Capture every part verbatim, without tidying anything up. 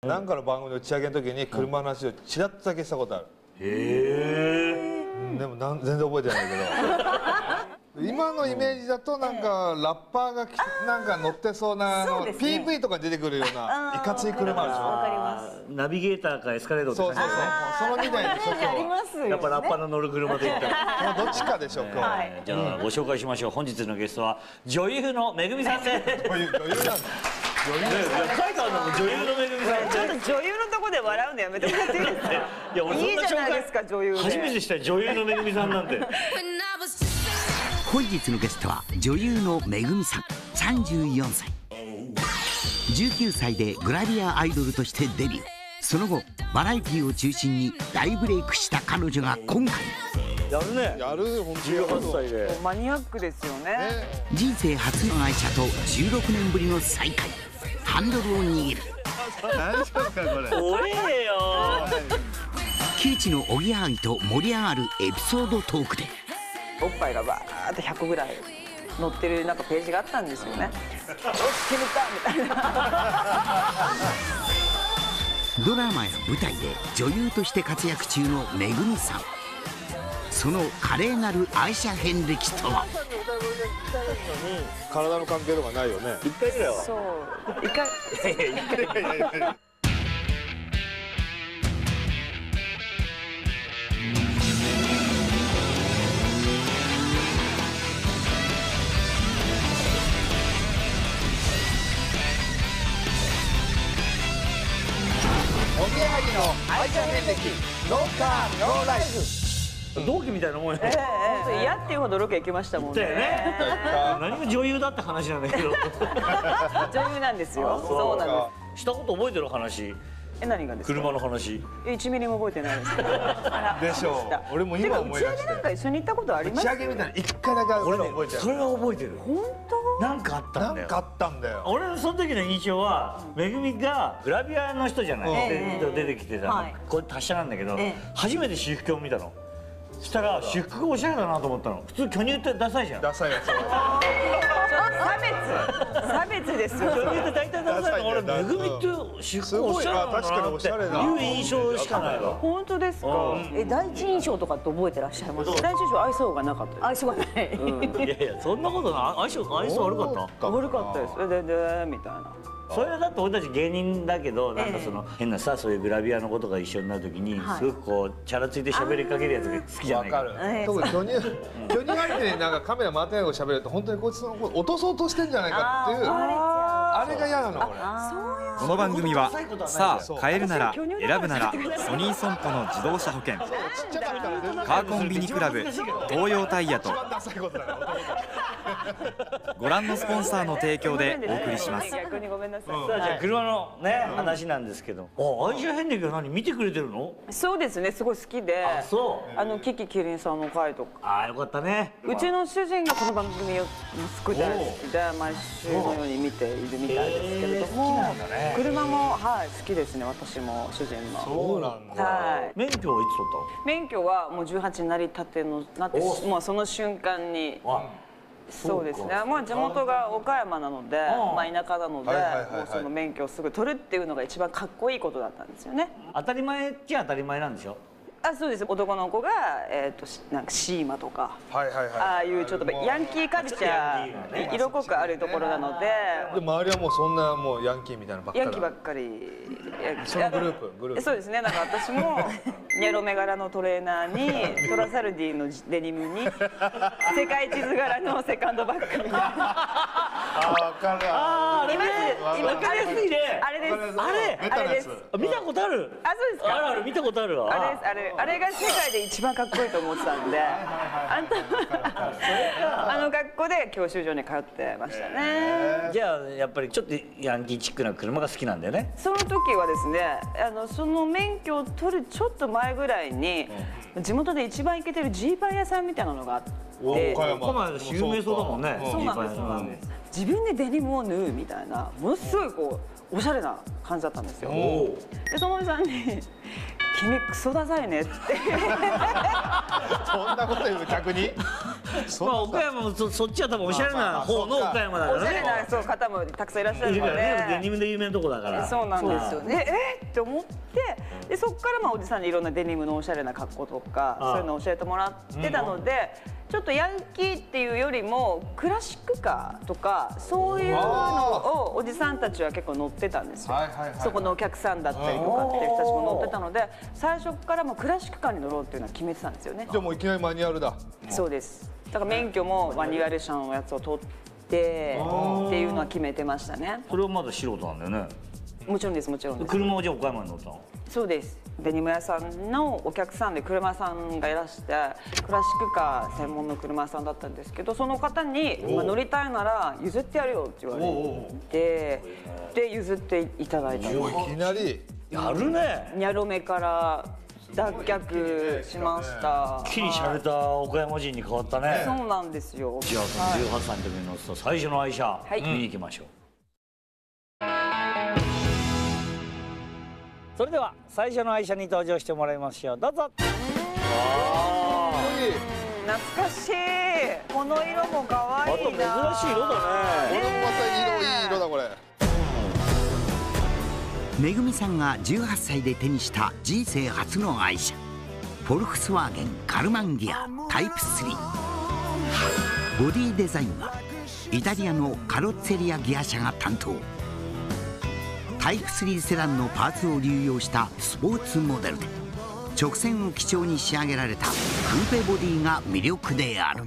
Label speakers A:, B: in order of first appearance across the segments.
A: なんかの番組の打ち上げの時に車の話をちらっとだけしたことある。
B: へ
A: え。でもなん全然覚えてないけど今のイメージだとなんかラッパーがきなんか乗ってそうなあの ピーブイ とかに出てくるようないかつい車あるでしょ。
C: わかります。
B: ナビゲーターかエスカレートって
A: そうそうそうそのみたいにそ
C: ありますよね。
B: やっぱラッパーの乗る車で行った
A: このどっちかでしょう今日。
B: じゃあご紹介しましょう。本日のゲストは女優のめぐみさんです。
A: 女優なんだ。
B: 書いてあるのも女優のめぐみさん。
C: ちょっと女優のとこで笑うのやめてもらっていいですか。
B: いや俺そんな紹介
C: いいじゃないですか女優で。
B: 初めてした女優のめぐみさんなんて。
D: 本日のゲストは女優のめぐみさんさんじゅうよんさい。じゅうきゅうさいでグラビアアイドルとしてデビュー。その後バラエティを中心に大ブレイクした彼女が今回
B: やるね。
A: やる本当に
B: じゅうはっさいで
C: マニアックですよね。
D: 人生初の愛車とじゅうろくねんぶりの再会。ハンドルを握る。
A: 大丈夫かこれ。
B: 怖えよ。
D: 窮地のおぎやはぎと盛り上がるエピソードトークで
C: おっぱいがバーってひゃくぐらい載ってるなんかページがあったんですよね。よし決めたみたいな。
D: ドラマや舞台で女優として活躍中のめぐみさん。その華麗なる愛車遍歴とは。
A: 体の関係とかないよね。
B: 一回ぐらいは。
C: そう一回。
B: いやいや一回。
A: おぎやはぎの愛車遍歴ノーカーノーライフ。
B: 同期みたいなもんよ。
C: 本当嫌っていうほどロケ行きましたもんね。
B: だよね。何が女優だって話なんだけど。
C: 女優なんですよ。そうなんで
B: したこと覚えてる話。
C: す。え何がですか。
B: 車の話。
C: 一ミリも覚えてないです。
A: でしょう。俺も今思い出して。
C: 打ち上げなんか一緒に行ったことあります。
A: 打ち上げみたいな一回だけ俺ね覚えてる。
B: それは覚えてる。
C: 本当。
B: なんかあったんだよ。
A: なんかあったんだよ。
B: 俺のその時の印象はめぐみがグラビアの人じゃない。で出てきてた。これ達者なんだけど初めて私服を見たの。そしたら私服がおしゃれだなと思ったの。普通巨乳ってダサいじゃん。
A: ダサいやつ。
C: 差別差別ですよ。
B: 巨乳って大体ダサいの。俺めぐみって私服おしゃれなんだなっていう印象しかないわ。
C: 本当ですか。え第一印象とかって覚えてらっしゃいます。第一印象愛想がなかった。愛想がない。
B: いやいやそんなことない。相性相性悪かった。
C: 悪かったです。ででみたいな。
B: それはだって俺たち芸人だけどなんかその変なさそういうグラビアのことが一緒になる時にすごくこうチャラついて喋りかけるやつが好きじゃないか。
A: わかる。特に巨乳巨乳相手になんかカメラ回ってないこと喋ると本当にこいつのこと落とそうとしてんじゃないかっていうあれが嫌なの俺。
E: この番組はさあ買えるなら選ぶならソニー損保の自動車保険カーコンビニクラブ東洋タイヤとご覧のスポンサーの提供でお送りします。
C: 逆にごめんなさい。
B: さあじゃあ車のね話なんですけど、あ愛車遍歴は何見てくれてるの？
C: そうですねすごい好きで、
B: あそう。
C: あのキキキリンさんの回とか。
B: ああよかったね。
C: うちの主人がこの番組を好きで毎週のように見ているみたいですけれども、車もはい好きですね私も主人の。
A: そうなんだ。
C: はい。
B: 免許はいつ取ったの？
C: 免許はもうじゅうはちになりたてのなってもうその瞬間に。そうですね。まあ地元が岡山なので、まあ田舎なので、もうその免許をすぐ取るっていうのが一番かっこいいことだったんですよね。
B: 当たり前っちゃ当たり前なんでしょ？
C: あ、そうです。男の子がえっとなんかシーマとか、
A: はいはいはい。
C: ああいうちょっとヤンキーカルチャー色濃くあるところなので、
A: で周りはもうそんなもうヤンキーみたいなばっかり。
C: ヤンキーばっかり。
A: そのグループグループ。
C: そうですね。なんか私もニャロメ柄のトレーナーにトラサルディのデニムに世界地図柄のセカンドバッグみたいな。
A: あ分かる。
B: あああれね。
C: 今
B: 分かりやすいね。
C: あれです。
B: あれ
C: あれです。
B: 見たことある。
C: あ、そうですか。
B: あるある見たことあるわ。
C: あれですあれあれが世界で一番かっこいいと思ってたんで、あんたあの学校で教習所に通ってましたね。
B: じゃあやっぱりちょっとヤンキーチックな車が好きなんだよね。
C: その時はですね、あのその免許を取るちょっと前ぐらいに地元で一番イケてるジーパン屋さんみたいなのがあって、
A: 岡山。
B: 岡山有名そうだもんね。
C: そうなんですそうなんです。自分でデニムを縫うみたいなものすごいこうおしゃれな感じだったんですよ。でそのおじさんに君クソダサいねって
A: そんなこと言うの逆に
B: まあ岡山も そ, そっちは多分おしゃれな方の岡山だからね。
C: おしゃれなそう方もたくさんいらっしゃるので、
B: デニムで有名なとこだから。
C: そうなんですよね。えっって思って、でそこからまあおじさんにいろんなデニムのおしゃれな格好とかそういうのを教えてもらってたので、ちょっとヤンキーっていうよりもクラシックカーとかそういうのをおじさんたちは結構乗ってたんですよ。そこのお客さんだったりとかっていう人たちも乗ってたので、最初からもうクラシックカーに乗ろうっていうのは決めてたんですよね。
A: じゃあもういきなりマニュアルだ。
C: そうです。だから免許もマニュアル車のやつを取ってっていうのは決めてましたね。
B: それはまだ素人なんだよね。
C: もちろんです、もちろんです。
B: 車をじゃあ岡山に乗ったの？
C: そうです。デニム屋さんのお客さんで車屋さんがいらして、クラシックカー専門の車屋さんだったんですけど、その方にまあ乗りたいなら譲ってやるよって言われて、で譲っていただいたんです。
A: いきなり
B: やるね。
C: ニャロメから脱却しました。
B: きり洒落た岡山人に変わったね。
C: そうなんですよ。
B: じゃあそのじゅうはっさいの時に乗ってた最初の愛車、見に行きましょう。それでは最初の愛車に登場してもらいましょう。どうぞ。
C: 懐かしい。この色も可愛いな。
B: 珍しい色だね。
A: これもまた色いい色だこれ。
D: めぐみさんがじゅうはっさいで手にした人生初の愛車、フォルクスワーゲンカルマンギアタイプスリー。ボディデザインはイタリアのカロッツェリアギア社が担当。タイプスリーセダンのパーツを流用したスポーツモデルで、直線を基調に仕上げられたクーペボディが魅力である。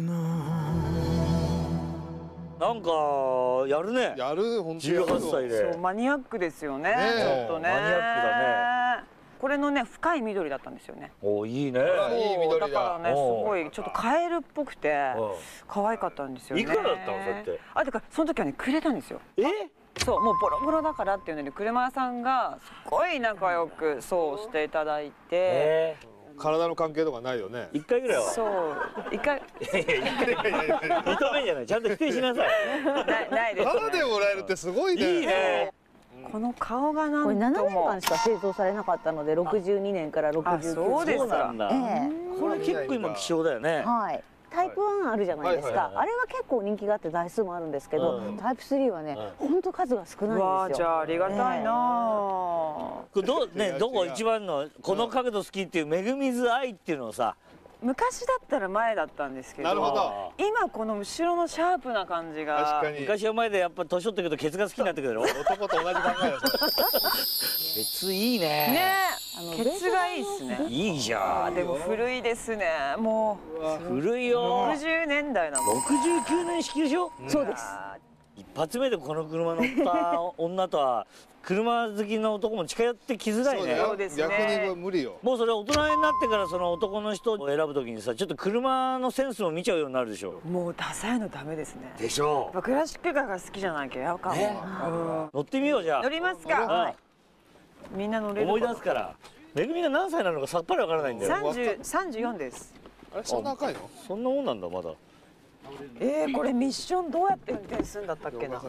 B: なんかやるね。
A: やる本当に
B: じゅうはっさいで。
C: そうマニアックですよね。ちょっとね。
B: マニアックだね。
C: これのね深い緑だったんですよね。
B: おいいね。
A: いい緑だ。
C: だからねすごいちょっとカエルっぽくて可愛かったんですよね。
B: いくらだったのそれって？あ、
C: だからその時はねくれたんですよ。
B: え？
C: そうもうボロボロだからっていうので車屋さんがすごい仲良くそうしていただいて。
A: 体の関係とかないよね。
B: 一回ぐらいは。
C: そう一回。
B: 認めんじゃない。ちゃんと否定しなさい。
C: ないないです。
A: ただでもらえるってすごいね。
B: いいね。
C: この顔がなんとも。
F: これななねんかんしか製造されなかったので、ろくじゅうにねんからろくじゅうきゅうねん。
C: そうですか。
B: これ結構今希少だよね。
F: はい。タイプワンあるじゃないですか。あれは結構人気があって台数もあるんですけど、タイプスリーはね、本当数が少ないんですよ。
C: わあ、じゃあありがたいな。
B: これどうね、どこ一番のこの角度好きっていうめぐみず愛っていうのをさ。
C: 昔だったら前だったんですけど、
A: なるほど。
C: 今この後ろのシャープな感じが。
A: 確かに。
B: 昔は前でやっぱ年取ってくるとケツが好きになってくるだろ。
A: 男と同じ考えだ。
B: ケツいいね。
C: ね、ケツがいいっすね。
B: いいじゃん。
C: でも古いですね。も
B: う古いよ。
C: ろくじゅうねんだいなの。
B: ろくじゅうきゅうねん式でしょ。
F: そうです。
B: 一発目でこの車乗った女とは車好きの男も近寄ってきづらいね。
C: そうですね。
A: 逆に無理よ。
B: もうそれ大人になってからその男の人を選ぶときにさ、ちょっと車のセンスも見ちゃうようになるでしょ。
C: もうダサいのダメですね。
B: でしょ。
C: クラシックカーが好きじゃなきゃやかも。
B: 乗ってみようじゃあ。
C: 乗りますか。みんな乗れる。
B: 思い出すから。めぐみが何歳なのかさっぱりわからないんだよ。
C: 三十三十四です。
A: あれそんな赤いの？
B: そんなもんなんだまだ。
C: えー、これミッションどうやって運転するんだったっけな。
D: こ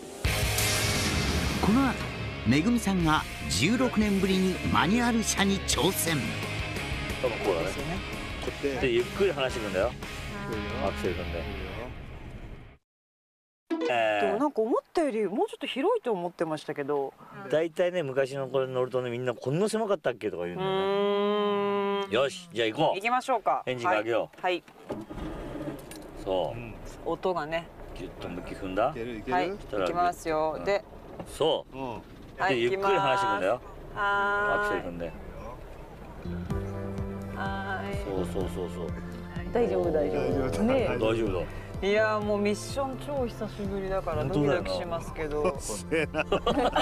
D: の後めぐみさんがじゅうろくねんぶりにマニュアル車に挑戦。
B: 多分こうだね。でゆっくり離していくんだよ。アクセル踏んで。
C: でもなんか思ったよりもうちょっと広いと思ってましたけど。
B: 大体ね昔のこれ乗るとねみんなこんな狭かったっけとか言うんだよね。よしじゃあ行こう。
C: 行きましょうか。
B: エンジンかけよ
C: う。はい。
B: そう。
C: 音がね。
B: ギュッと向き踏んだ。
C: はい。行きますよ。で。
B: そう。でゆっくり離していくんだよ。
C: ア
B: クセル踏んで。
C: はい。
B: そうそうそうそう。
F: 大丈夫大丈夫。ね。
B: 大丈夫だ。
C: いやもうミッション超久しぶりだからドキドキしますけど。あ待ってこれこ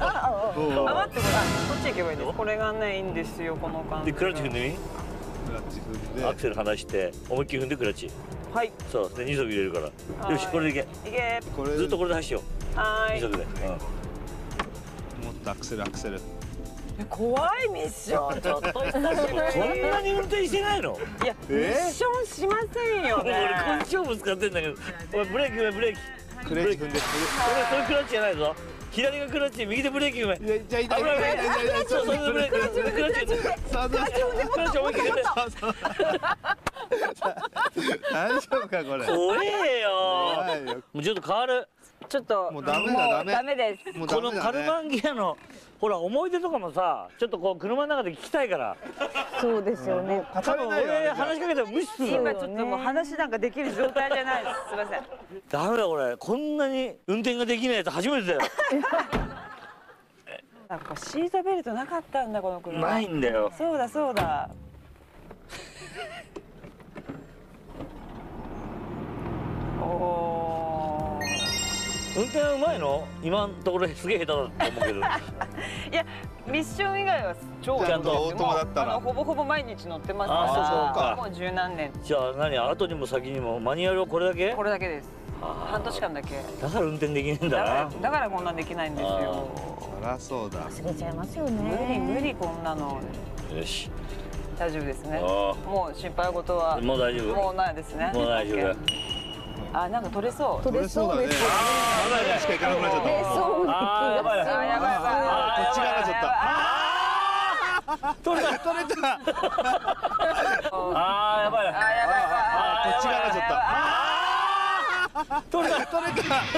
C: っち行けばいいです。これがねいいんですよこの感じ。
B: でクラッチ踏んでみ。
A: クラッチ踏んで。
B: アクセル離して思いっきり踏んでクラッチ。
C: はい。
B: そうでにそく入れるから。よしこれでいけ。
C: いけ。
B: ずっとこれで走ってよ。
C: はい。
B: にそくで。
A: もっとアクセルアクセル。
C: 怖いミッションちょっと久しぶり。
B: こんなに運転してないの？
C: いやミッションしませんよね。
B: 俺こっちをぶつかってんだけど。おいブレーキブレーキ。
A: クレーキ踏んで。
B: それそれクラッチじゃないぞ。 左がクラッチ、右でブレーキ踏め。
A: じゃあ痛い痛い痛い痛い痛い。
B: そうそうブレーキ、クラッチ、クラッチ、クラッチ思いっきり。
A: 大丈夫かこれ。
B: 怖えよ。もうちょっと変わる。
C: ちょっと
A: もうダメだダメ。
C: ダメです。
B: このカルマンギアのほら思い出とかもさ、ちょっとこう車の中で聞きたいから。
F: そうですよね。
B: 多分俺話しかけても無視する。
C: 今ちょっともう話なんかできる状態じゃないです。すみません。
B: ダメだ俺、こんなに運転ができないやつ初めてだよ。
C: なんかシートベルトなかったんだこの車。
B: ないんだよ。
C: そうだそうだ。おお。
B: 運転はうまいの？今のところすげえ下手だと思うけど。い
C: やミッション以外は超
B: ちゃんと
A: オートマだったら
C: ほぼほぼ毎日乗ってます
B: あ
C: から。
B: そう
C: もう十何年。
B: じゃあ何後にも先にもマニュアルはこれだけ？
C: これだけです。半年間だけ。
B: だから運転できないんだな。
C: だからこんなんできないんですよ。
A: そりゃそうだ。
F: 忘れちゃいますよ
C: 無理
F: ね。
C: 無理こんなの。
B: よし。
C: 大丈夫ですね。もう心配事は
B: もう大丈夫。
C: もうないですね。
B: もう大丈夫。
C: あ、なんか取れそう。
F: 取れそうです。
A: ああ、やばいしか行かなくなっちゃった。
F: 取れそうな気
B: あーやばい
F: がし
C: あ、やばいやばい。
A: こっち側になっちゃった。
B: 取れた
A: 取れた。
B: あーやばい。
C: あ、やばいやばい。
A: こっち側になっちゃった。
B: 取れた
A: 取れた。や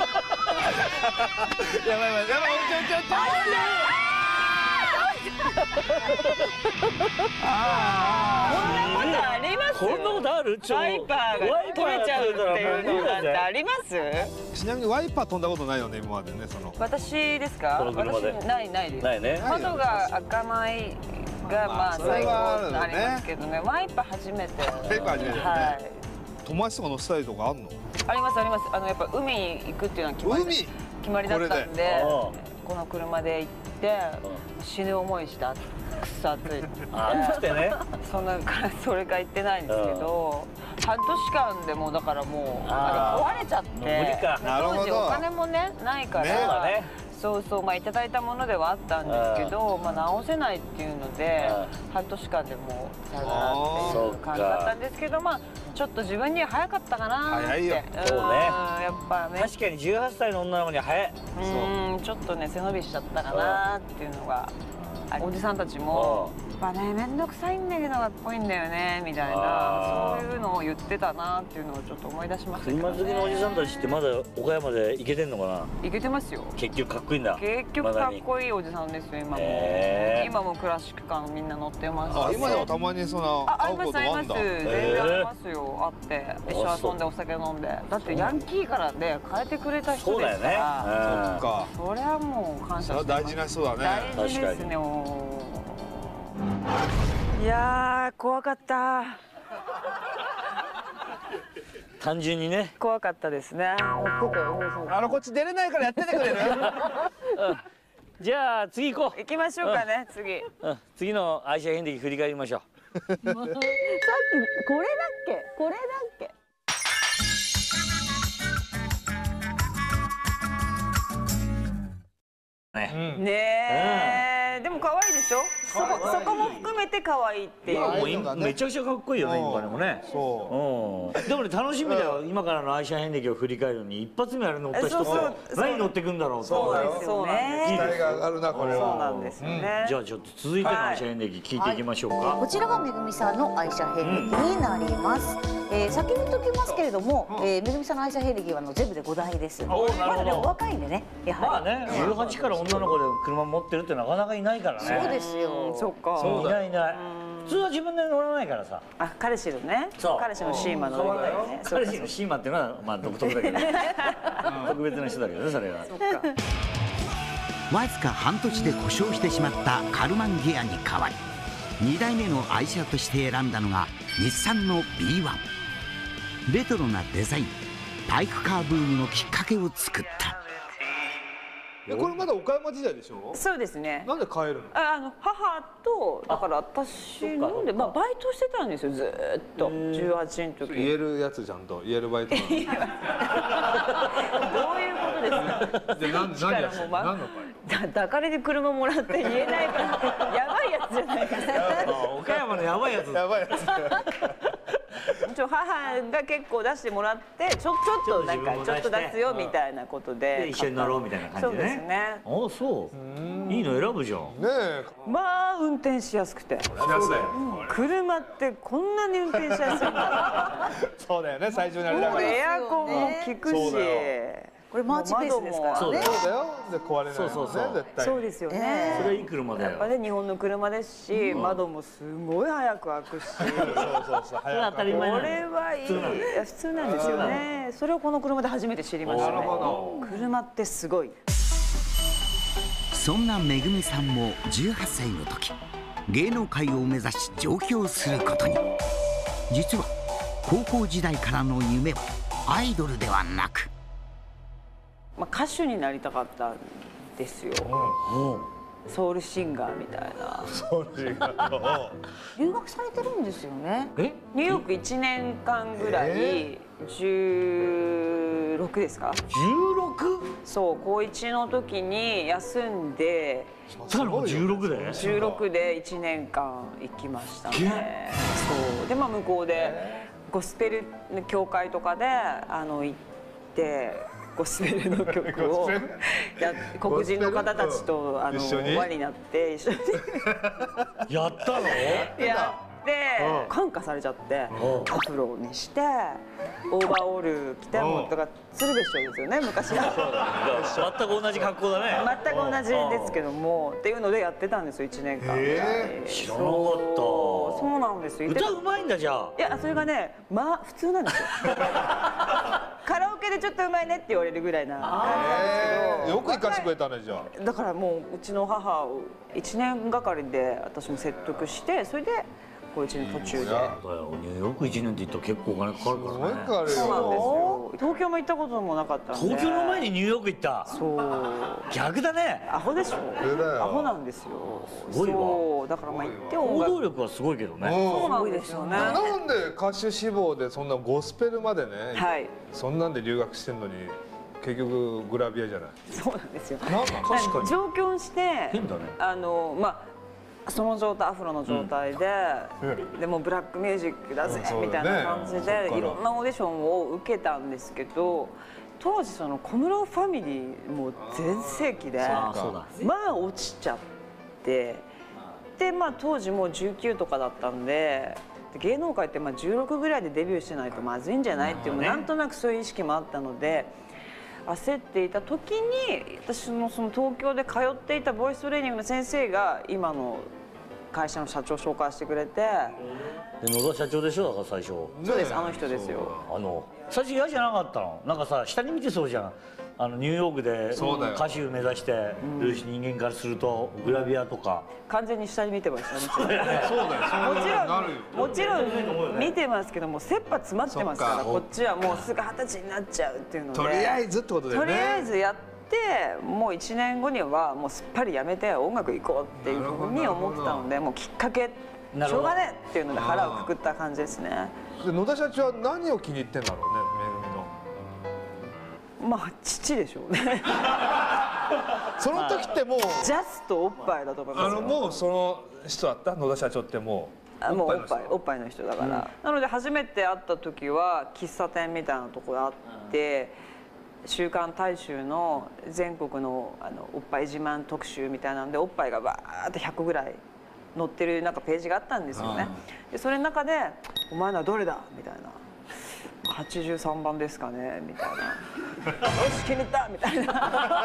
A: ばいやばいやばい。ちょちょちょ。
C: こんなことあります？
B: こんなことある？
C: ワイパーが取れちゃうっていうのなんてあります？
A: ちなみにワイパー飛んだことないよね今までねその。
C: 私ですか？
B: この車で
C: 私ないないです。
B: ないね。
C: 窓が開かないがまあ
A: それ
C: 最
A: はあるよね
C: 高ありますけどね。ワイパー初めて。
A: ワイパー初めてだね
C: はい。
A: 友達とか乗せたりとかあんの？
C: ありますあります。あのやっぱ海に行くっていうのは決まり
A: 海
C: 決まりだったんで、
B: こ
C: この車で行って死ぬ思いした。くそ暑い。
B: あ暑くてね。
C: そんなからそれか言ってないんですけど、半年間でもうだからもう
B: あー
C: 壊れちゃって
B: 無理か
A: なるほど
C: 当時お金もねないか
A: ね
B: そうだ
C: ら、
B: ね。
C: そうそうまあいただいたものではあったんですけど、まあ直せないっていうので半年間でもうさよならっていう感じだったんですけど、まあちょっと自分には早かったかなって。
A: 早いよ
B: そうね
C: んやっぱね。
B: 確かにじゅうはっさいの女の子に早い。
C: うんちょっとね背伸びしちゃったかなっていうのが。おじさんたちも「やっぱね面倒くさいんだけどかっこいいんだよね」みたいなそういうのを言ってたなっていうのをちょっと思い出しましたけど
B: 車好きのおじさんたちってまだ岡山で行けてんのかな。
C: いけてますよ。
B: 結局かっこいいんだ。
C: 結局かっこいいおじさんですよ今も。
B: へー
C: 今もクラシックカーみんな乗ってますし。
A: あ今でもたまにその
C: ああ
A: 会うこと
C: りますあります
A: もあんだ。
C: 全然ありますよ会って一緒に遊んでお酒飲んでだってヤンキーからで変えてくれた人ですか
B: そうだよね。
C: ら
A: か。
C: それはもう感謝
A: それは大事な人だね。
C: 大事ですねもういやー怖かった
B: 単純にね。
C: 怖かったですね
A: あのこっち出れないからやっててくれる？
B: じゃあ次行こう。
C: 行きましょうかね次
B: うん次の愛車遍歴振り返りましょう。
F: さっきこれだっけこれだっけ。
B: ね。
C: ねえでも可愛いでしょそこそこも含めて可愛いっていう
B: もう今めちゃくちゃかっこいいよね今でもね。
A: そ
B: うん。でもね楽しみだよ。今からの愛車遍歴を振り返るのに一発目あれ乗った人
C: そうそう
B: って何乗ってくんだろうと。
C: そうなんですよ
A: う。
C: ね
A: 期待が上がるなこれは。
C: そうなんですよね
B: じゃあちょっと続いての愛車遍歴聞いていきましょうか。
F: こちらがめぐみさんの愛車遍歴になります。えー、先に言っておきますけれども、えー、めぐみさんの愛車遍歴はあの全部でごだいです。ま
B: おーなるほど
F: だねお若いんでねやはり。
B: まあねじゅうはちから女の子で車持ってるってなかなかいないからね。
F: そうですよ。
C: そっか
B: いないいない。普通は自分で乗らないからさ。
C: あ彼氏のね
B: そう
C: 彼氏のシーマの乗りたいね
B: 彼氏のシーマっていうのはまあ独特だけど特別な人だけどねそれは。
D: わずか半年で故障してしまったカルマンギアに代わりにだいめの愛車として選んだのが日産の ビーワン。 レトロなデザインバイクカーブームのきっかけを作った。
A: えこれまだ岡山時代でしょ？
C: そうですね
A: なんで帰るの？
C: ああの母とだから私飲んでまあバイトしてたんですよずーっとじゅうはちの時
A: 言えるやつちゃんと言えるバイトなの。
C: どういうことですか
A: で何何やってんの？何のバイ
C: だ抱かれて車もらって言えないからやばいやつじゃないですか
B: 岡山のやばいやつ。
A: ト？やばいやつ。
C: ちょ母が結構出してもらってちょちょっとなんかちょっと出すよみたいなことで
B: 一緒に乗ろうみたいな感じでね。
C: そうですね。
B: ああそういいの選ぶじゃん。ね
A: え。
C: まあ運転しやすくて。車ってこんなに運転しやすいんだ。
A: そうだよね、最初にあれだから。
C: エアコンも効くし。
F: これマーチペースですからね。
A: そうだよ。で壊れない。
B: そうそうそう。
A: 絶対。
C: そうですよね。
B: それいい車だよ。
C: やっぱね日本の車ですし、窓もすごい早く開くし。そうそう
B: そう。それ当たり前なの。
C: これはいい。いや普通なんですよね。それをこの車で初めて知りましたね。車ってすごい。
D: そんなめぐみさんもじゅうはっさいの時、芸能界を目指し上京することに。実は高校時代からの夢はアイドルではなく、
C: まあ、歌手になりたかったんですよ。ソウルシンガーみたいな。
A: ソウルシンガー。
F: 留学されてるんですよね。
B: え？
C: ニューヨークいちねんかんぐらい、じゅうろくですか？
B: じゅうろく？
C: そう、高いちの時に休んで。
B: じゅうろくで？
C: じゅうろくでいちねんかん行きましたね。そうでまあ向こうでゴスペルの教会とかであの行って。ゴスペルの曲をや黒人の方たちとあの輪になって一緒に
B: やったの？
C: やって感化されちゃってアフロにしてオーバーオール着てもうだから鶴瓶師匠ですよね昔は。
B: 全く同じ格好だね。
C: 全く同じですけどもっていうのでやってたんですよいちねんかん。
B: 知らなかった。
C: そうなんですよ。
B: 歌うまいんだじゃあ。
C: いやそれがねまあ普通なんですよ。カラオケでちょっとうまいねって言われるぐらいな感じなんですけど。
A: よく生かしてくれたねじゃあ。
C: だからもううちの母をいちねんがかりで私も説得してそれでこういちねん途中で。
B: ニューヨークいちねんって言ったら結構お金かかるからね。
C: そうなんですよ。東京も行ったこともなかったんで。
B: 東京の前にニューヨーク行った。
C: そう。
B: 逆だね。
C: アホでしょ。アホなんですよ。
B: すごいわ。
C: そうだからまあ行って
B: 行動力はすごいけどね。
C: そうなんですよね。
A: なんで歌手志望でそんなゴスペルまでね。
C: はい。
A: そんなんで留学してんのに結局グラビアじゃない。
C: そうなんですよ。
B: 確かに。
C: 上京して
B: 変だね。
C: あのまあ。その状態アフロの状態で、うん、でもブラックミュージックだぜ、うん、みたいな感じで、ね、いろんなオーディションを受けたんですけど当時その小室ファミリーも全盛期でまあ落ちちゃってで、まあ、当時もうじゅうきゅうとかだったんで芸能界ってまあじゅうろくぐらいでデビューしてないとまずいんじゃないっていう、ね、なんとなくそういう意識もあったので。焦っていた時に私のその東京で通っていたボイストレーニングの先生が今の会社の社長を紹介してくれて
B: で野田社長でしょだから最初
C: そうですあの人ですよ
B: あの最初嫌じゃなかったのなんかさ下に見てそうじゃんあのニューヨークで歌手目指してる人間からするとグラビアとか
C: 完全に下に見てましたねそうだよもちろんもちろん見てますけども切羽詰まってますからこっちはもうすぐ二十歳になっちゃうっていうので
A: とりあえずってことだよね
C: とりあえずやってもういちねんごにはもうすっぱりやめて音楽行こうっていうふうに思ってたのでもうきっかけしょうがねえっていうので腹をくくった感じですね
A: で野田社長は何を気に入ってんだろうねめぐみの
C: まあ父でしょうね
A: その時ってもう
C: ジャストおっぱいだと思いますよ
A: あのもうその人だった野田社長ってもう
C: あもうおっぱいおっぱいの人だから、うん、なので初めて会った時は喫茶店みたいなところあって、うん、週刊大衆の全国のあのおっぱい自慢特集みたいなんでおっぱいがバーってひゃくぐらい載ってるなんかページがあったんですよね、うん、でそれの中で「お前のはどれだ?」みたいなはちじゅうさんばんですかねみたいな「よし気に入った!」みたいな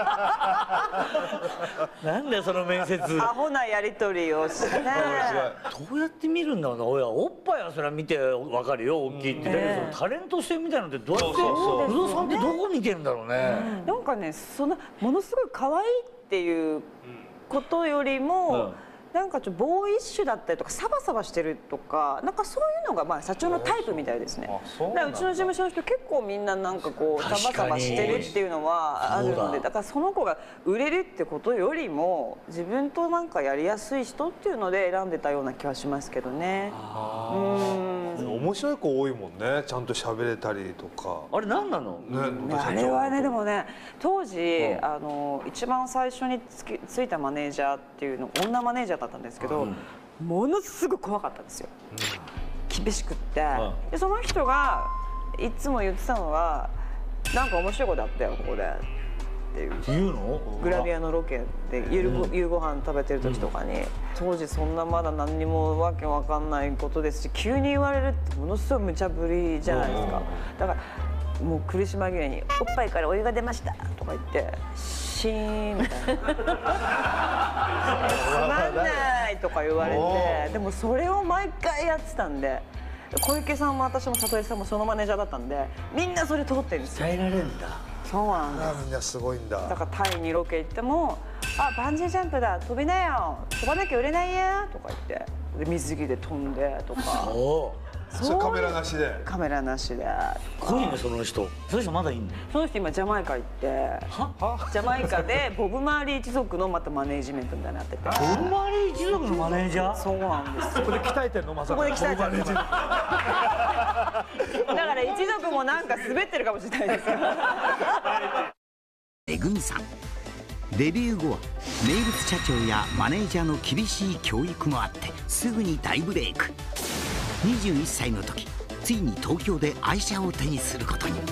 B: なんだよその面接
C: アホなやり取りをしてど
B: うやって見るんだろうなおやおっぱいはそれは見て分かるよ大きいって、うんね、タレント性みたいなのってどうやって不動産ってどこ見てるんだろうね、
C: うん、なんかねそのものすごい可愛いっていうことよりも、うんなんかちょっとボーイッシュだったりとかサバサバしてるとかなんかそういうのがまあ社長のタイプみたいですね。だからうちの事務所の人結構みんななんかこうサバサバしてるっていうのはあるのでだからその子が売れるってことよりも自分となんかやりやすい人っていうので選んでたような気はしますけどね。うん
A: 面白い子多いもんねちゃんと喋れたりとか
B: あれ何なの、
C: ね、あれはねでもね当時、うん、あの一番最初につきついたマネージャーっていうの女マネージャーだったんですけど、うん、ものすごく怖かったんですよ、 厳しくって、でその人がいつも言ってたのは「なんか面白いことあったよここで」っていう
B: 言うの？
C: グラビアのロケで夕ご夕ご飯食べてる時とかに、当時そんなまだ何にもわけわかんないことですし、急に言われるってものすごい無茶ぶりじゃないですか。だからもう苦し紛れに「おっぱいからお湯が出ました」とか言ってシーンみたいな「つまんない」とか言われて、でもそれを毎回やってたんで、小池さんも私も里江さんもそのマネージャーだったんで、みんなそれ通ってるんですよ。
B: 伝えられるんだ。
C: そうなんです。
A: みんなすごいんだ。
C: だからタイにロケ行っても「あバンジージャンプだ飛びなよ飛ばなきゃ売れないよ」とか言ってで水着で飛んでとか。
A: それカメラなしで。
C: カメラなしで。
B: 濃いねその人。その人まだいいんだ。
C: その人今ジャマイカ行ってジャマイカでボブ・マーリー一族のまたマネージメントみたいなのやってて。
B: ボブ・マーリー一族のマネージャー？
C: そうなんです。
A: そこで鍛えてんのまさか。
C: そこで鍛えてるの。だから一族もなんか滑ってるかもしれないですよ。
D: めぐみさん、デビュー後は名物社長やマネージャーの厳しい教育もあってすぐに大ブレイク。にじゅういっさいの時、ついに東京で愛車を手にすることに。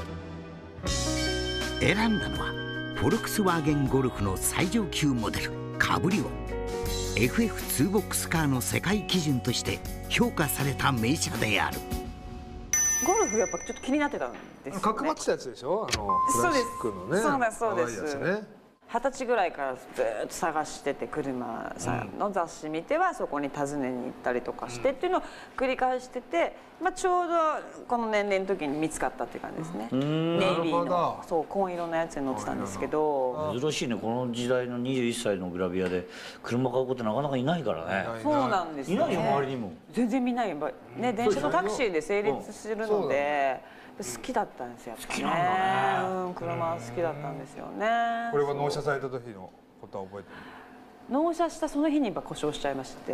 D: 選んだのはフォルクスワーゲンゴルフの最上級モデルカブリオ。 エフエフツー ボックスカーの世界基準として評価された名車である。
C: ゴルフやっぱちょっと気になってたんですよね。
A: 角張ってたやつでしょ、あのクラシックのね。
C: そうですそうです。
A: 可愛いやつね。
C: 二十歳ぐらいからずっと探してて、車さんの雑誌見てはそこに訪ねに行ったりとかしてっていうのを繰り返してて、まあ、ちょうどこの年齢の時に見つかったっていう感じですね。ネイビーのそう紺色のやつに乗ってたんですけど。
B: 珍しいね、この時代のにじゅういっさいのグラビアで車買うことなかなかいないからね。
C: そうなんですね。
B: いないよ周りにも。
C: 全然見ないよね。電車とタクシーで成立するので。好きだったんですよ。
B: 好きなんだね。
C: うん、車好きだったんですよね。
A: これは納車された時のことは覚えてる？
C: 納車したその日にやっぱ故障しちゃいまして。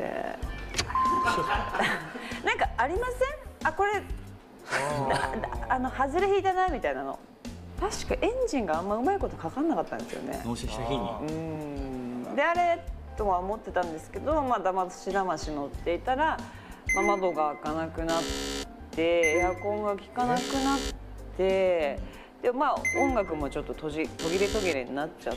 C: なんかありません？あこれあの外れ引いたなみたいなの。確かエンジンがあんまうまいことかかんなかったんですよね。
B: 納車した日に。
C: うん。であれとは思ってたんですけど、まあだましだまし乗っていたら、まあ、窓が開かなくなって。エアコンが効かなくなって、でまあ音楽もちょっと途切途切れ途切れになっちゃって、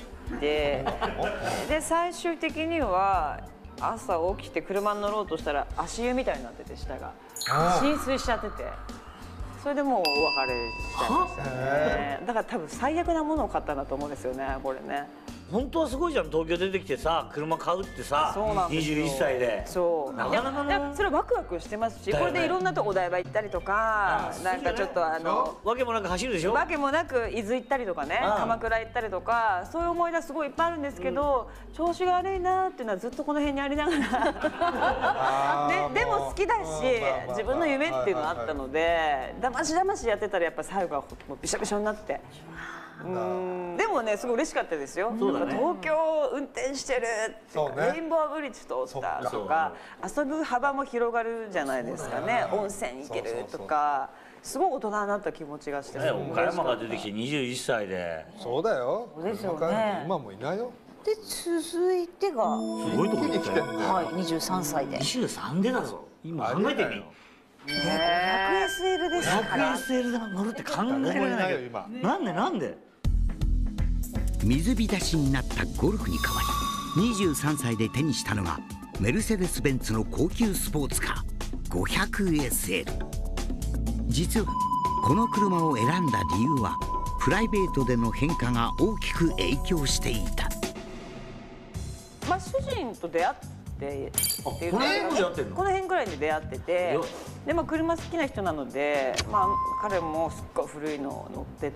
C: で最終的には朝起きて車に乗ろうとしたら足湯みたいになってて、下が浸水しちゃってて、それでもうお別れしちゃいましたね。だから多分最悪なものを買ったんだと思うんですよね、これね。
B: 本当はすごいじゃん、東京出てきてさ車買うってさ、にじゅういっさいで。
C: そうなかなかね。それワクワクしてますし、これでいろんなとこお台場行ったりとか、なんかちょっとあの
B: わけもなく走るでしょ。
C: わけもなく伊豆行ったりとかね、鎌倉行ったりとか、そういう思い出すごいいっぱいあるんですけど、調子が悪いなっていうのはずっとこの辺にありながらででも好きだし、自分の夢っていうのがあったので、だましだましやってたらやっぱ最後はもうびしゃびしゃになって。うんでもねすごい嬉しかったですよ。東京運転してるってレインボーブリッジ通ったとか、遊ぶ幅も広がるじゃないですかね。温泉行けるとか、すごい大人になった気持ちがして。
B: 岡山が出てきてにじゅういっさいで。
A: そうだよ。
C: そうですよね。
A: 今もいないよ。
F: で続いてが
B: すごいとこに来てる。
F: はいにじゅうさんさいで。
B: にじゅうさんでだぞ。今考えてみ。
F: ごひゃくエスエル ですから。
B: ごひゃくエスエル で乗るって考えられないよ今。なんでなんで？
D: 水浸しになったゴルフに代わり、にじゅうさんさいで手にしたのがメルセデス・ベンツの高級スポーツカー ごひゃくエスエル。 実はこの車を選んだ理由はプライベートでの変化が大きく影響していた。
C: まあ主人と出会って
B: この辺も出会ってんの？
C: この辺ぐらいに出会ってて、でまあ車好きな人なので、まあ彼もすっごい古いのを乗ってって。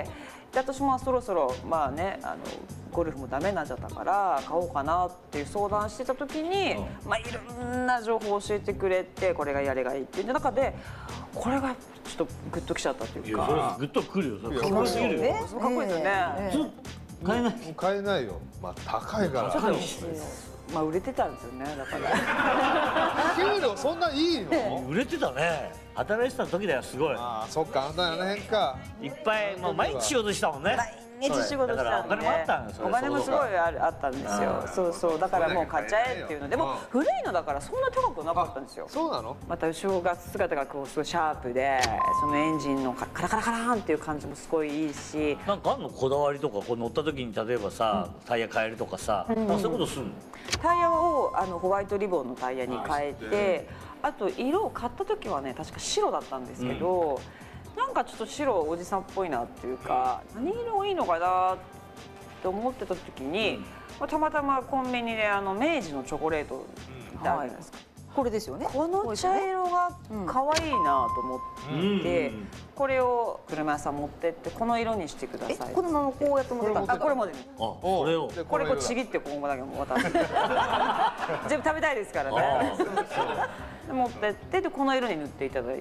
C: で私もそろそろまあねあのゴルフもダメになっちゃったから買おうかなっていう相談してた時に、うん、まあいろんな情報を教えてくれて、これがやれがいいっていう中でこれがちょっとグッときちゃったというか。
B: いやそれグッとくるよ。それかっこよすぎるよ。
C: かっこいいですよね。
B: 買えない。
A: 買えないよ。まあ高いから。
C: 高いですよ。まあ売れてたんですよね、だから。
A: 給料そんないいの？
B: 売れてたね。働いてた時だよ、すごい。
A: ああ、そっか、あんたあの辺か。
B: いっぱい、もう毎日仕事したもんね。
C: 毎日仕事したんで、お金もすごいあったんですよ。そうそうだからもう買っちゃえっていうのでも古いのだからそんな高くなかったんですよ。
A: そうなの？ま
C: た後ろが姿がこうすごいシャープで、そのエンジンのカラカラカラーンっていう感じもすごいいいし。
B: なんかあんのこだわりとか、こう乗った時に例えばさタイヤ変えるとかさ、そういうことするの？
C: タイヤをあのホワイトリボンのタイヤに変えて、あと色を買った時はね確か白だったんですけど、うん、なんかちょっと白おじさんっぽいなっていうか、うん、何色がいいのかなって思ってた時に、うん、たまたまコンビニであの明治のチョコレートってあるじゃないですか。
F: これですよね。
C: この茶色が可愛いなと思って、これを車屋さん持ってってこの色にしてください。
F: このままこうやって持ってたんですか？
C: あ、これまで。
B: これを
C: これこうちぎってここだけも渡して全部食べたいですからね。持ってってでこの色に塗っていただいて。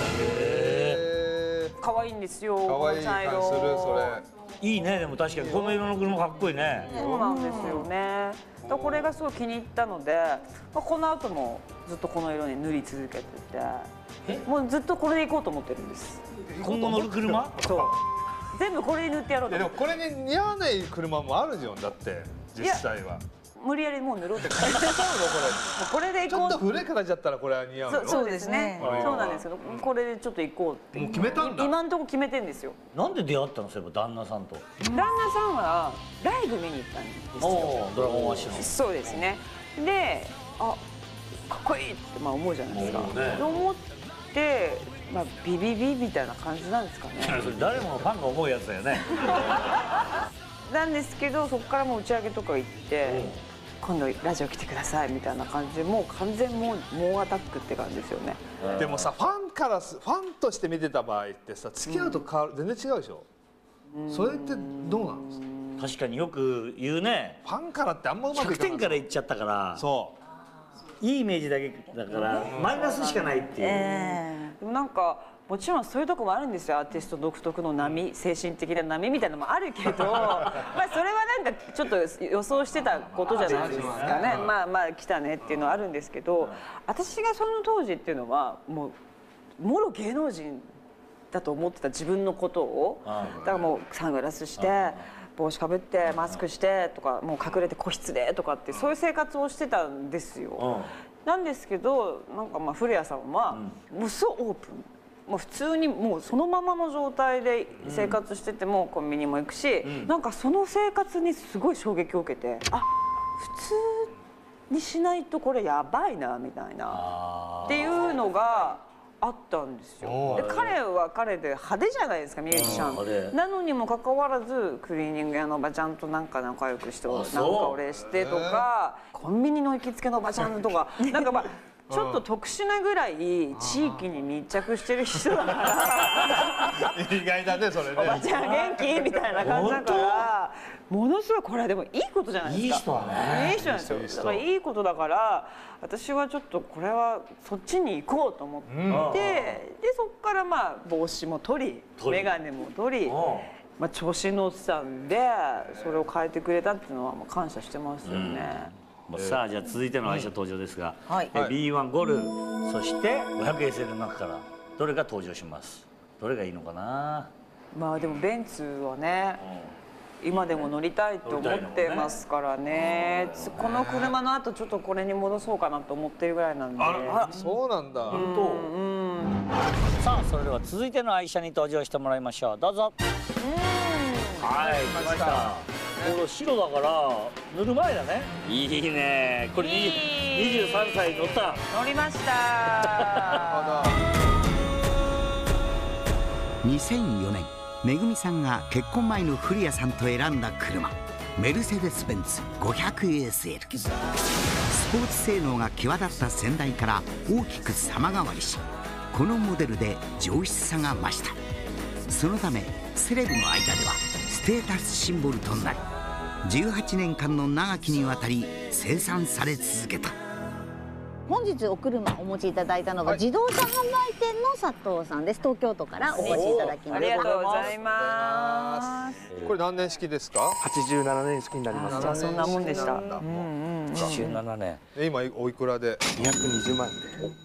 C: 可愛いんですよ。
A: 可愛い感じするそれ。
B: いいね。でも確かにこの色の車かっこいいね。
C: そうなんですよね。これがすごい気に入ったので、この後もずっとこの色に塗り続けてて、もうずっとこれでいこうと思ってるんです。
B: 今後乗る車？
C: そう。全部これに塗ってやろうと思って。
A: でもこれに似合わない車もあるじゃんだって実際は。
C: 無理やりもう塗ろうって感じ。これでいこう。
A: ちょっと古い形だったらこれは似合うの？
C: そうですね。そうなんですけど、これでちょっと行こうって。
A: もう決めたんだ。
C: 今のところ決めてんですよ。
B: なんで出会ったの？そういえば旦那さんと。
C: 旦那さんはライブ見に行ったんですよ。
B: ドラゴンアッシュの。
C: そうですね。で、あ、かっこいいってまあ思うじゃないですか。と思って、まあビビビみたいな感じなんですかね。
B: それ誰ものファンが思うやつだよね。
C: なんですけど、そこからもう打ち上げとか行って。今度ラジオ来てくださいみたいな感じでもう完全もう猛アタックって感じですよね。
A: でもさファンからファンとして見てた場合ってさ付き合うと変わる、うん、全然違うでしょ。それってどうなんですか？
B: 確かによく言うね。
A: ファンからってあんまうまくいかない。
B: ひゃくてんからいっちゃったから。
A: そう
B: いいイメージだけだからマイナスしかないっていう。
C: えー、でもなんかもちろんそういうとこもあるんですよ。アーティスト独特の波、精神的な波みたいなのもあるけどまあそれはなんかちょっと予想してたことじゃないですかね。まあまあ来たねっていうのはあるんですけど、私がその当時っていうのはもうもろ芸能人だと思ってた自分のことを、だからもうサングラスして帽子かぶってマスクしてとか、もう隠れて個室でとかってそういう生活をしてたんですよ。なんですけどなんかまあ古谷さんはもうすごいオープン。もう普通にもうそのままの状態で生活しててもコンビニも行くし、うん、なんかその生活にすごい衝撃を受けて、あ、普通にしないとこれやばいなみたいなっていうのがあったんですよ。で彼は彼で派手じゃないですかミュージシャンなのにもかかわらずクリーニング屋のおばちゃんとなんか仲良くしてなんかお礼してとか、コンビニの行きつけのおばちゃんとかなんかまあちょっと特殊なぐらい地域に密着してる人だから
A: 意外だねそれね。
C: おばちゃん元気みたいな感じだからものすごいこれはでもいいことじゃないですか。
B: いい人だね。
C: いい人なんですよ。だからいいことだから私はちょっとこれはそっちに行こうと思って、うん、でそこからまあ帽子も取り眼鏡も取り、まあ、調子乗ってたんでそれを変えてくれたっていうのはもう感謝してますよね。
B: うん、さあじゃあ続いての愛車登場ですが、
F: うんはい、
B: ビーワン ゴルフそして ごひゃくエーエスエル の中からどれが登場します。どれがいいのかな。
C: まあでもベンツはね、うん、今でも乗りたいと思ってますからね。この車の後ちょっとこれに戻そうかなと思ってるぐらいなんで。
A: あらそうなんだ。
B: 本当。うん。さあそれでは続いての愛車に登場してもらいましょう。どうぞ。うん。はい、来ました。これ白だから塗る前だね。いいね。これにじゅうさんさい乗った。
C: 乗りました。
D: にせんよねんめぐみさんが結婚前の古谷さんと選んだ車メルセデス・ベンツ ごひゃくエーエスエル。 スポーツ性能が際立った先代から大きく様変わりしこのモデルで上質さが増した。そのためセレブの間ではステータスシンボルとなりじゅうはちねんかんの長きにわたり生産され続けた。
F: 本日お車お持ちいただいたのは、はい、自動車販売店の佐藤さんです。東京都からお越しいただきました。
C: ありがとうございます。
A: これ何年式ですか？は
G: ちじゅうななねん式になります。
C: あ、そんなもんでした。
B: はちじゅうななねん。
A: 今おいくらで？
G: にひゃくにじゅうまんで。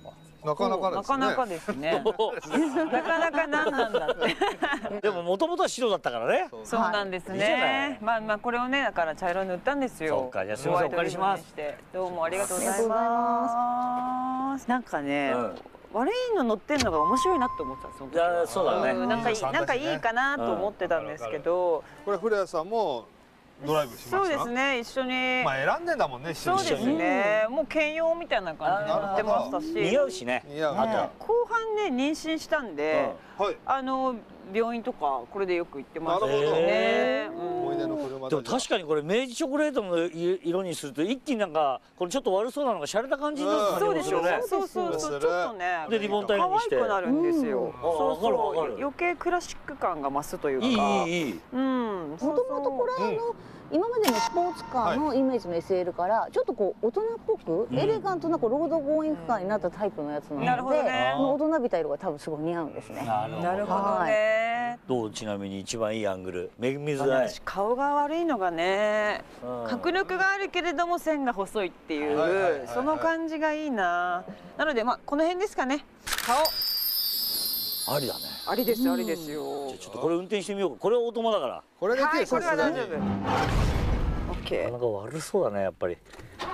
A: なかなかですね。
C: なかなかですね。なかなかなんなんだって。
B: でももともとは白だったからね。
C: そうなんですね。まあまあこれをねだから茶色に塗ったんですよ。
B: そうか、じゃあすみませんお借りします。
C: どうもありがとうございます。なんかね。悪いの乗ってるのが面白いなって思ってたんですよ。
B: いやそうだね。
C: なんかいいなんかいいかなと思ってたんですけど。
A: これ古谷さんもドライブしました。
C: そうですね一緒に。
A: まあ選んでんだもんね一緒に。
C: そうですね。もう兼用みたいな感じで乗ってましたし。
B: 似合うしね。
A: 似合う。
C: あと後半ね妊娠したんで、あの病院とかこれでよく行ってましたね。
A: 思い出の車。
B: でも確かにこれ明治チョコレートの色にすると一気になんかこれちょっと悪そうなのが洒落た感じになる感じ
C: そうでしょうね。そうそうそうちょっとね。でリボンタイルにして可愛くなるんですよ。そうそう余計クラシック感が増すというか。いいいい。うん。
F: もともとこれあの。今までのスポーツカーのイメージの エスエル からちょっとこう大人っぽくエレガントなこうロードゴーイングカーになったタイプのやつなので、この大人びた色が多分すごい似合うんですね。
C: なるほどね。
B: どうちなみに一番いいアングルめぐみず愛。
C: 顔が悪いのがね迫力があるけれども線が細いっていうその感じがいいな。なのでまあこの辺ですかね。顔
B: ありだね。
C: ありですありですよ。
B: じゃあちょっとこれ運転してみようか。これはオートマだから。
A: これで
C: はいこれは大丈夫。オッケー。
B: なんか悪そうだねやっぱり。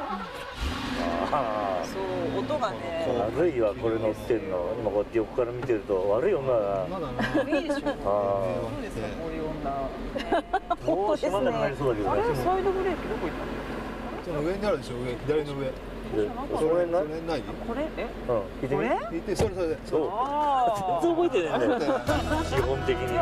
C: そう音がね。
B: 悪いわこれ乗ってんの。今こうやって横から見てると悪い女だな。
C: いいでしょ。どうですかこういう女。
B: もう島の中に入りそうだけど。
C: あれサイドブレーキどこ行ったの？
A: その上にあるでしょ上左の上。
B: それない？
C: これえ？
B: うん。
C: これ？
A: 見てそれそれで。
B: そう。全然覚えてねえんだよ。基本的に。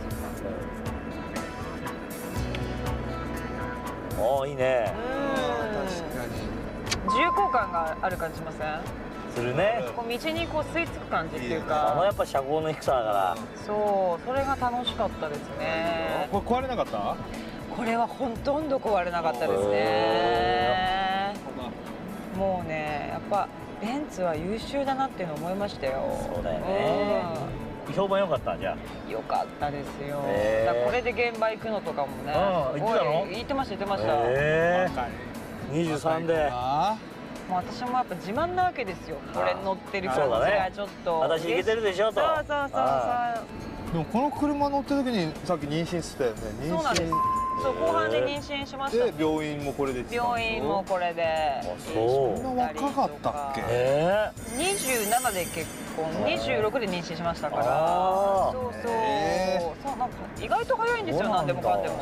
B: ああいいね。
A: 確かに。
C: 重厚感がある感じしません？
B: するね。
C: こう道にこう吸い付く感じっていうか。
B: あのやっぱ車高の低さだから。
C: そうそれが楽しかったですね。
A: これ壊れなかった？
C: これはほとんど壊れなかったですね。もうねやっぱベンツは優秀だなっていうの思いましたよ。
B: そうだよね。評判良かったじゃ
C: あ。良かったですよ。だこれで現場行くのとかもね。
B: 行ってたの？
C: 行ってました行ってました。
B: にじゅうさんで。
C: もう私もやっぱ自慢なわけですよ。これ乗ってる感じがちょっと。
B: 私行けてるでしょと。
C: そうそうそうそう。
A: でもこの車乗ってる時にさっき妊娠してたよね。妊娠。
C: そうなんです。そう後半で妊娠しました。
A: で病院もこれで。
C: 病院もこれで。
A: そう。そんな若かったっけ？
C: にじゅうななで結婚、にじゅうろくで妊娠しましたから。そうそう。そうなんか意外と早いんですよ。なんでもかんでも。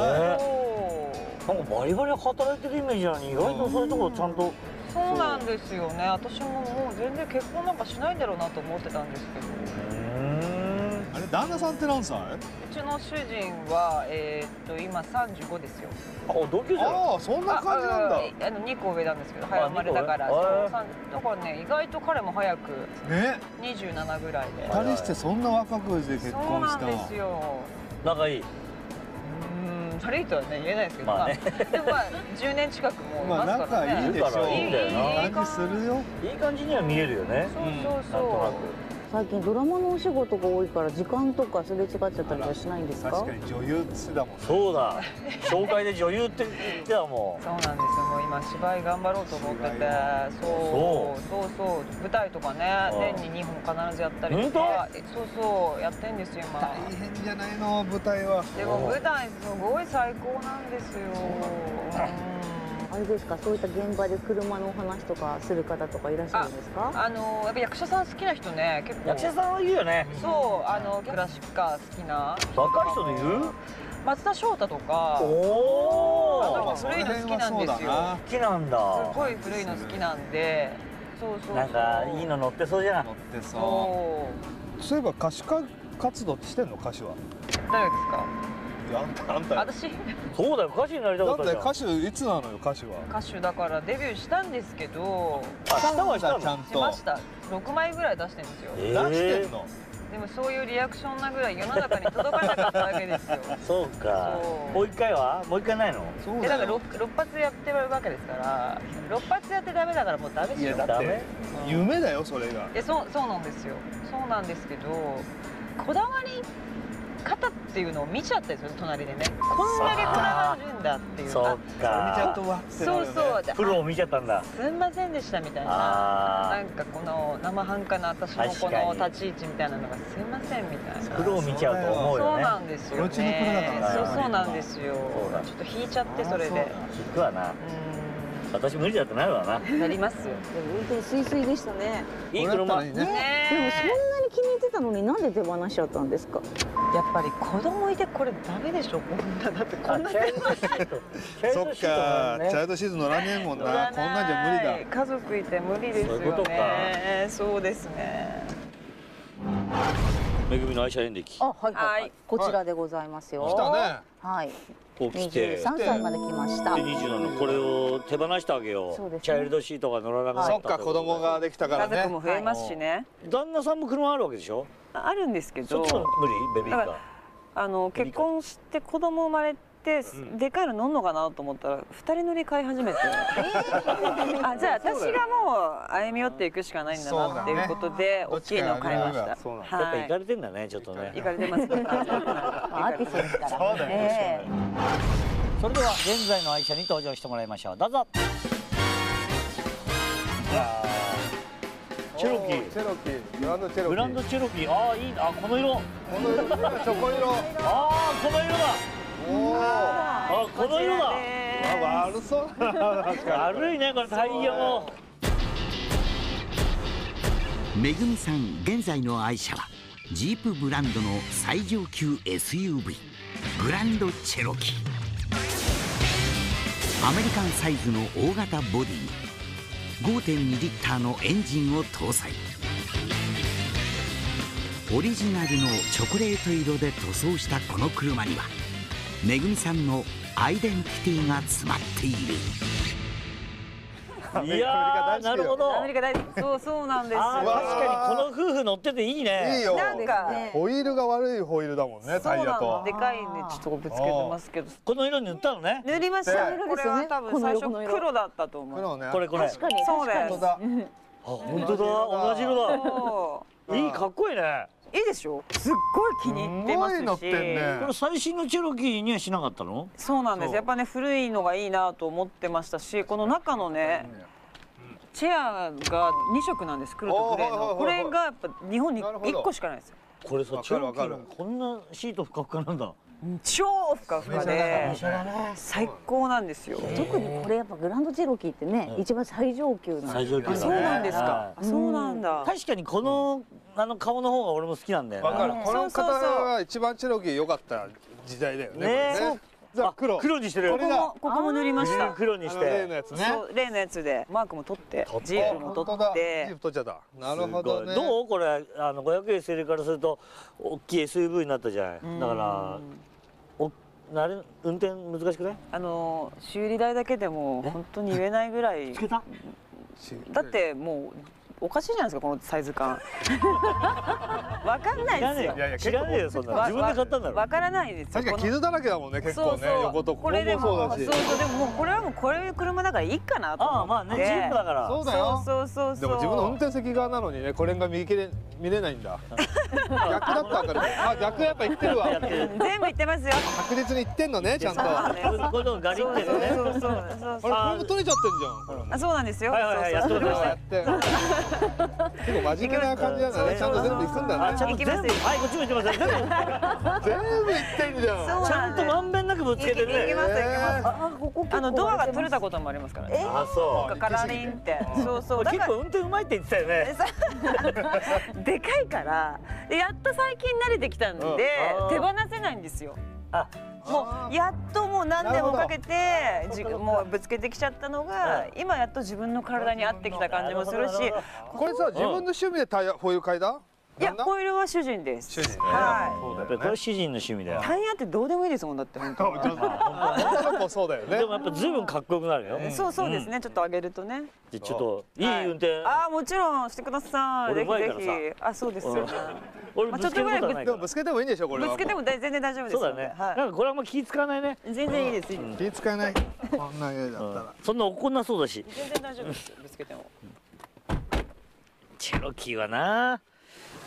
B: なんかバリバリ働いてるイメージなのに意外とそういうところちゃんと。
C: そうなんですよね。私ももう全然結婚なんかしないんだろうなと思ってたんですけど。
A: あれ旦那さんって何歳？う
C: ちの主人はえっと今さんじゅうごですよ。
B: あ、同級生。
A: ああ、そんな感じなんだ。
C: あのにこ上なんですけど、早生まれだから。そうだからね、意外と彼も早くね、にじゅうななぐらいで。
A: ふたりしてそんな若くして結婚した。そう
C: なんですよ。
B: 仲いい。
C: 悪いとはね言えないですけど、まあ、でもまあじゅうねん近くもいますからね。
A: まあ仲いいでしょ。
B: いいんだよな。
A: いい感じするよ。
B: いい感じには見えるよね。
C: そうそうそう。
F: 最近ドラマのお仕事が多いから時間とかすれ違っちゃったりはしないんですか？
A: 確かに女優ってだもん。
B: そうだ。紹介で女優って言ってたもん。
C: そうなんですよ。もう今芝居頑張ろうと思ってて、そうそうそう舞台とかね年ににほん必ずやったりとか、そうそうやってんですよ今。
A: 大変じゃないの舞台は。
C: でも舞台すごい最高なんですよ。
F: あれですか、そういった現場で車のお話とかする方とかいらっしゃるんですか？
C: あのやっぱ役者さん好きな人ね、結構
B: 役者さんはいるよね。
C: そう、あのクラシックカー好きな
B: 若い人でいる？
C: 松田翔太とか。
B: おお。
C: あと古いの好きなんですよ。
B: 好きなんだ。
C: すごい古いの好きなんで。そうそう。
B: なんかいいの乗ってそうじゃん。
A: 乗ってそう。そういえば歌手活動ってしてんの？歌手は。
C: 誰ですか？
A: あんたあんた。
C: 私。
B: そうだよ、歌手になりたかったじゃん。
A: だって歌手いつなのよ、歌手は。
C: 歌手だからデビューしたんですけど。
B: あ、したはしたの？
A: ちゃんと。
C: しました。六枚ぐらい出してるんですよ。
A: 出してんの？
C: でもそういうリアクションなぐらい世の中に届かなかったわけですよ。
B: そうか。もう一回は？もう一回ないの？
C: え、だから六六発やってるわけですから、六発やってダメだからもうダメですよ。
A: だって夢だよそれが。
C: え、そうそうなんですよ。そうなんですけど、こだわり方っっていうのを見ちゃったんですよ隣でね。こんだけこだわるんだっていう。
B: そっか。
A: 見ちゃうとわってなるよね。
C: そうそう。
B: プロを見ちゃったんだ。
C: すんませんでしたみたいな。なんかこの生半可な私のこの立ち位置みたいなのがすいませんみたいな。
B: プロを見ちゃうと思うよね。
C: そうなんですよね。そうそうなんですよ。ちょっと引いちゃってそれで。
B: 引くわな。私無理だってなるわな。
C: なりますよ。
F: でも運転すいすいでしたね。
B: いい車。ね。
F: でもそんなに気に入ってたのになんで手放しちゃったんですか。
C: やっぱり子供いてこれダメでしょ。こんなだってこんな。
A: そっか、チャイルドシート乗らねえもんな。こんなんじゃ無理だ。
C: 家族いて無理ですよね。そうですね。
B: めぐみの愛車演歴。
F: あ、はいはい。こちらでございますよ。
A: 来たね。
F: はい。
B: 起きて
F: さんさいまで来ました。
B: にじゅうなな、これを手放してあげよう。チャイルドシートが乗らなくなった。
A: そっか、子供ができたからね。
C: 家族も増えますしね。
B: 旦那さんも車あるわけでしょ。
C: あるんですけど。
B: そっちも無理、ベビーカー。
C: あの結婚して子供生まれてでかいの乗んのかなと思ったら二人乗り買い始めて。あ、じゃあ私がもう歩み寄っていくしかないんだなっていうことで大きいのを買いました。やっ
B: ぱ行かれてんだね、ちょっとね。
C: 行かれてます。ア
F: ーティストですから。そうだ
B: ね。それでは現在の愛車に登場してもらいましょう。どうぞ。チェロキー。
A: チェロキー。グランドチェロキー。
B: グランドチェロキー。ああ、いいな。あ、この色。こ
A: の色。チョコ色。
B: ああ、この色だ。おお。あ、この色だ。
A: あ、悪そう。
B: 悪いね、これタイヤも。
D: めぐみさん現在の愛車はジープブランドの最上級 エスユーブイ グランドチェロキー。アメリカンサイズの大型ボディに ごてんにリッターのエンジンを搭載。オリジナルのチョコレート色で塗装したこの車にはめぐみさんのアイデンティティが詰まっている。
B: いやー、なるほど。
C: アメリカ大好き。そうそうなんですよ。
B: 確かにこの夫婦乗ってていいね。
A: いいよ。
C: なんか
A: ホイールが悪いホイールだもんね、タイヤと。
C: でかいね、ちょっとぶつけてますけど。
B: この色に塗ったのね。
C: 塗りました。これは多分最初黒だったと思う。
A: 黒ね。
B: これこれ。
F: 確かに。
C: そうです。
A: あ、
B: 本当だ。同じ色だ。いい、かっこいいね。
C: いいでしょ。すっごい気に入ってますし。
A: これ
B: 最新のチェロキーにはしなかったの？
C: そうなんです。やっぱね古いのがいいなと思ってましたし、この中のねチェアがに色なんです。黒とグレーの。これがやっぱ日本にいっこしかないですよ。
B: これさ、チェロキーのこんなシートふかふかなんだ。
C: 超ふかふかで最高なんですよ。
F: 特にこれやっぱグランドチェロキーってね、一番最上級なんで。
B: 最上級だね。
C: そうなんですか。そうなんだ。
B: 確かにこのあの顔の方が俺も好きなんだよ。
A: わかる。この方が一番チェロキー良かった時代だよね。じゃあ黒
B: 黒にしてる。
C: ここもここも塗りました。
B: 黒にして。
A: 例のやつね。
C: そう例のやつでマークも取ってジープも取って。
A: ジープ取っちゃった。なるほどね。
B: どうこれあの ごひゃくエスエル からすると大きい エスユーブイ になったじゃない。だからおあれ運転難しくない？
C: あの修理代だけでも本当に言えないぐらい。
B: つけた？
C: だってもう。おかしいじゃないですかこのサイズ感。わかんないですよ。
B: いやいや知らねえよそんな。自分で買ったんだろ。
C: わからないですよ。
A: 確かに傷だらけだもんね結構ね横とここもそうだし。
C: そうそうでももうこれはもうこれ車だからいいかなと思って。
B: ああまあねジープだから。
A: そうだよ。
C: そうそうそう。
A: でも自分の運転席側なのにねこれが見切れ見れないんだ。逆だったからね。あ逆やっぱ言ってるわ。
C: 全部言ってますよ。
A: 確実に言ってんのねちゃんと。
B: これのガリってるね。
C: そうそうそう。
A: あれこれも取れちゃってんじゃん。
C: あそうなんですよ。
B: はいはいはいやってました。
A: 結構真面目な感じなんだね。ちゃんと全部行くんだね。
B: ちゃんと全部。はいこっちも行ってます。全部。
A: 全部行ってんじゃん。
B: ちゃんとまんべんなくぶつけてるね。
C: 行きます行きます。あのドアが取れたこともありますからね。
B: あそう。
C: カラリンって。そうそう。
B: 結構運転うまいって言ってたよね。
C: でかいからやっと最近慣れてきたんで手放せないんですよ。あもうやっともう何年もかけてもうぶつけてきちゃったのが今やっと自分の体に合ってきた感じもするし。
A: これさ自分の趣味でタイヤホイール買いだ？
C: いやホイールは主人です。
A: 主人ね。
C: はい。
B: やっぱりこれ主人の趣味だよ。
C: タイヤってどうでもいいですもんだって本当。
A: 女の子そうだよね。
B: でもやっぱずいぶんかっこよくなるよ。
C: そうそうですねちょっと上げるとね。
B: じゃちょっといい運転。
C: あもちろんしてください。ぜひぜひ。あそうですよね。
B: 俺ぶつけることはないから。
A: ぶつけてもいいんでしょこれは。
C: ぶつけても全然大丈夫です。
B: そうだね。なんかこれあんま気使わないね。
C: 全然いいです。
A: 気使わない。こんな家だったら。
B: そんな怒んなそうだし。
C: 全然大丈夫です。ぶつけても。
B: チェロキーはな。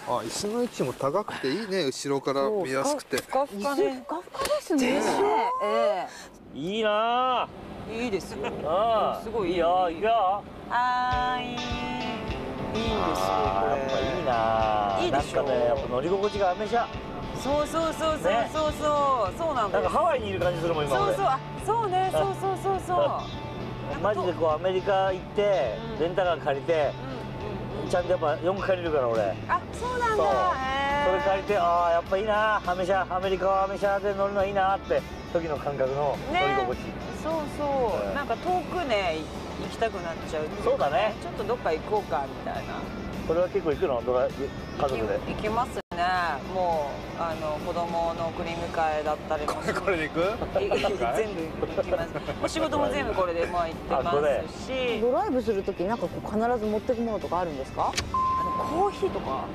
A: あ、椅子の位置も高くていいね、後ろから見やすくて。
C: ふかふかね。
F: ふかふかですね。え
B: え。いいな。
C: いいですよ。
B: すごいいいよ、いいよ。
C: ああ、いい。いいんですよ、これ。
B: やっぱいいな。
C: いいでしょ。
B: なんかね、やっぱ乗り心地がアメ車。
C: そうそうそうそうそうそう、そうなんだ。
B: なんかハワイにいる感じするもん今。
C: そうそう、あ、そうね、そうそうそうそう。
B: マジでこうアメリカ行ってレンタカー借りて、ちゃんとやっぱよんか借りるから俺。
C: あ、そうなんだ。
B: それ借りて、ああやっぱいいな、アメ車、アメリカはアメ車で乗るのいいなって時の感覚の乗り心地。
C: そうそう、なんか遠くね行きたくなっちゃう。
B: そうだね。
C: ちょっとどっか行こうかみたいな。
B: これは結構行くの？ドラ家族で。
C: 行きますね。もうあの子供の送り迎えだったりも。
A: これで行く？
C: 全部行きます。お仕事も全部これでまあ行ってますし。
F: ドライブするときなんかこう必ず持ってくものとかあるんですか？
C: あのコーヒーとか。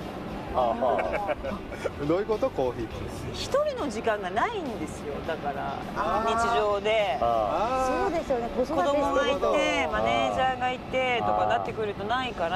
A: どういうこと？コーヒーって
C: 一人の時間がないんですよ。だから日常で
F: そうですよね。子
C: 供がいてマネージャーがいてとかなってくるとないから、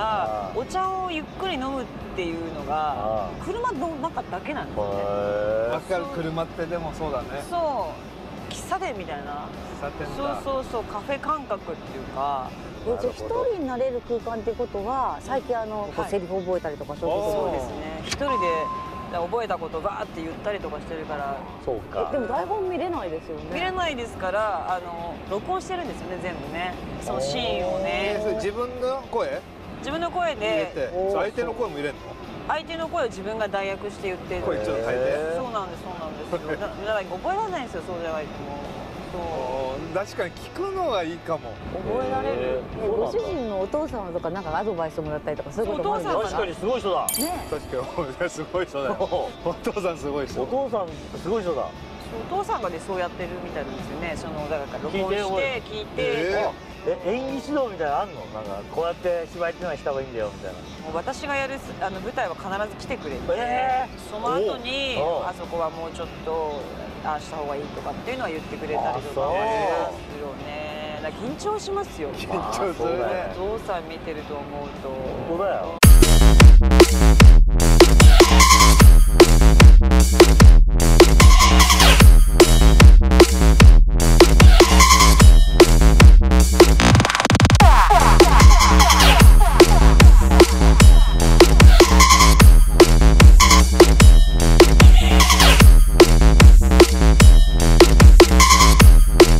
C: お茶をゆっくり飲むっていうのが車の中だけなんですよね。
A: わかる。車ってでもそうだね。
C: そう喫茶店みたいな。
A: 喫茶店だ。
C: そうそうそう、カフェ感覚っていうか。
F: じゃあ一人になれる空間ってことは最近あの、はい、セリフ覚えたりとかそういうこと
C: そうですね。一人で覚えたことバーって言ったりとかしてるから。
B: そうか。
F: でも台本見れないですよね。
C: 見れないですからあの録音してるんですよね、全部ね。そのシーンをね。
A: それ自分の声？
C: 自分の声で。
A: 相手の声も入れるの？
C: 相手の声を自分が代役して言ってる。
A: 声ちょっと変えて。
C: そうなんです、そうなんですよ。だから覚えられないんですよ、そうじゃないともう。
A: 確かに聞くのはいいかも。
C: 覚えられる。
F: ご主人のお父様とかなんかアドバイスもらったりとかそういうこともあるんですか？
B: 確かにすごい人だ。
F: ね。
A: 確かにすごい人だよ。お父さんすごい人。
B: お父さんすごい人だ。
C: お父さんがねそうやってるみたいなんですよね。そのだから録音して聞いて。
B: え演技指導みたいなのあんの？なんかこうやって芝居っていうのはした方がいいんだよみたいな。
C: もう私がやるあの舞台は必ず来てくれて、その後にあそこはもうちょっとああした方がいいとかっていうのは言ってくれたりとかしますよね。だから緊張しますよ。
A: 緊張するね。
C: お父さん見てると思うと。
B: 本当だよ。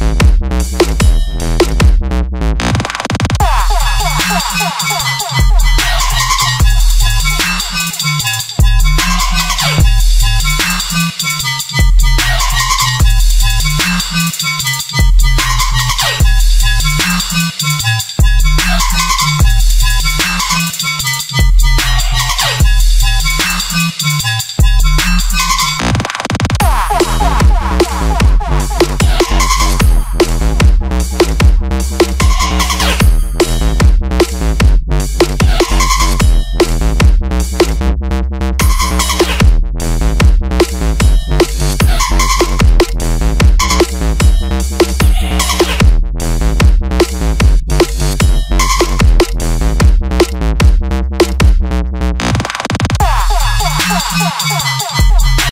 H: Yeah.